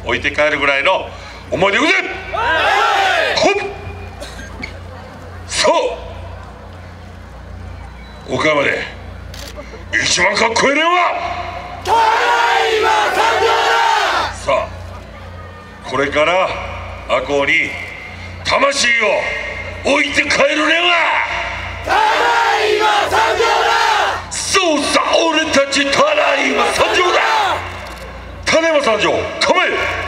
置いて帰るぐらいの思いでいくぜ。ほっ、そう岡山で一番かっこいい連はただいま参上だ。さあこれから赤穂に魂を置いて帰る連はただいま参上だ。そうさ、俺たちただいま参上だ。ただいま参上、構え。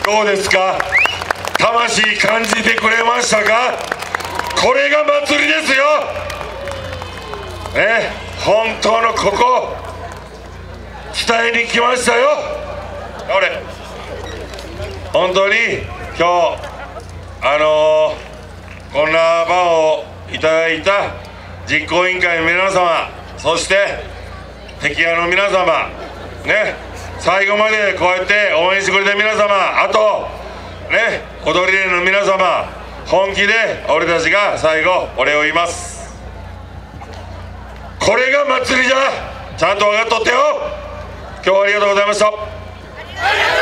どうですか、魂感じてくれましたか。これが祭りですよね。本当のここ伝えに来ましたよ。俺本当に今日こんな場をいただいた実行委員会の皆様、そして敵屋の皆様ね、最後までこうやって応援してくれた皆様、あとね踊り連の皆様、本気で俺たちが最後お礼を言います。これが祭りじゃ、ちゃんと分かっとってよ。今日はありがとうございました。